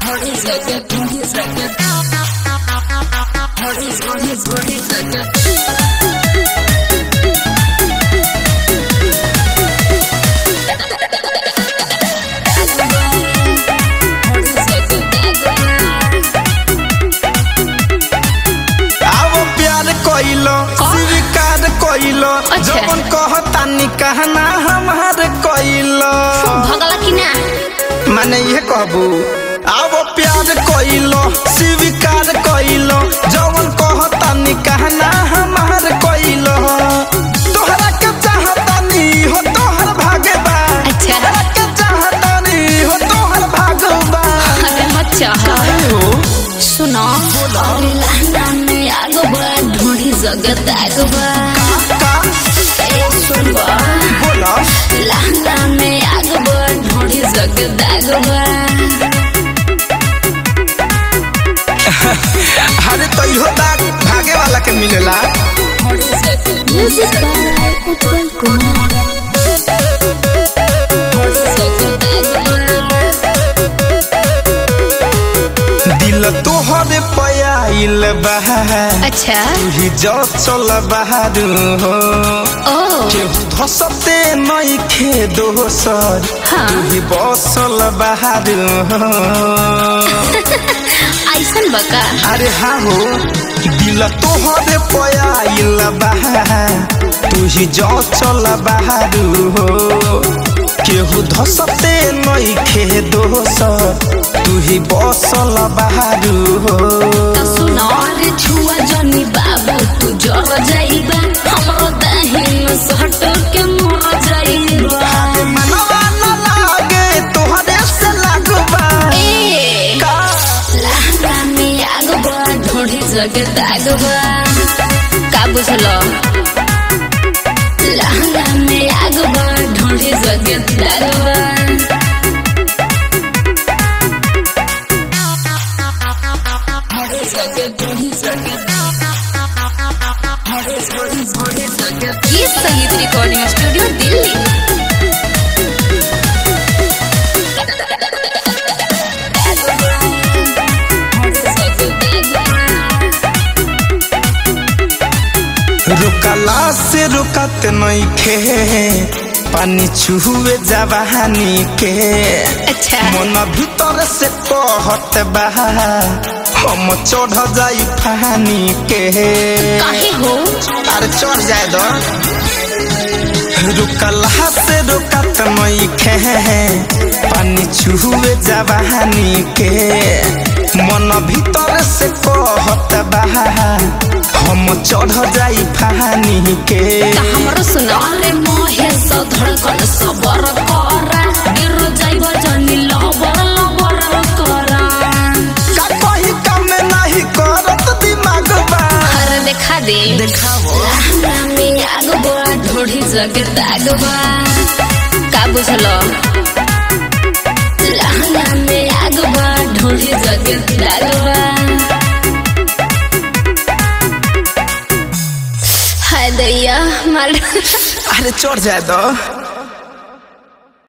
जवन कहता कहना हमार कइलो भगला कि ना माने ये कहबू आवो प्यार कइलो स्वीकार कइलो जवन कहता कहना हमार कइलो तोहरा के चाहतानी हो तोहर भागबा तोहरा के चाहतानी हो तोहर भागबा अरे मत चाह सुनो लहंगा में आगबा ढूंढी जगत आगबा बोला लहंगा में आगबा ढूंढी जगत आगबा अरे तो इहो दाग भागे वाला के मिलेला म्यूजिक बाय उत्पल कुमार दिल तोहरे पयाइल बा अच्छा तुही जब चल बहारू हो केहू धसते नहीं खे दोसर तुही बसल बहारू हो ऐसन बका अरे हाँ हो दिल तोहरे पयाइल बा तुही जब चल बहारू हो केहू धसते नहीं खे दोसर तुही बसल बहारू हो सुनो रे छुआ जनी बाबू तू जर जाइबा हमरो दहिन सट के मर जाइबा मनवा न लागे तोहरे से लागबा का लहंगा में आगबा ढूंढी जगत आगबा का बुझलो लहंगा में आगबा ढूंढी जगत आगबा ये संगीत रिकॉर्डिंग स्टूडियो दिल्ली। रुकला से रुकत नहीं खे पानी छुए जवानी के अच्छा मन भीतर से कहत बा हम चढ़ जाई फानी के काहे हो अरे चढ़ जाए दो रुकला से रुकत नहीं खे पानी छुए जवानी के मन भीतर से कहत बा हम चढ़ जाई फानी के हमरो सुनो रे मोहे सो धड़कन सबर करा गिर जाइबो जनी लबर लबर करा का कहीं काम नहीं करत दिमाग बा अरे देखा दे देखावो लहंगा में आगबा ढूंढी जगत आगबा का बुझलो लहंगा में आगबा ढूंढी जगत आगबा हाय दैया मार अरे चढ़ जाए दो।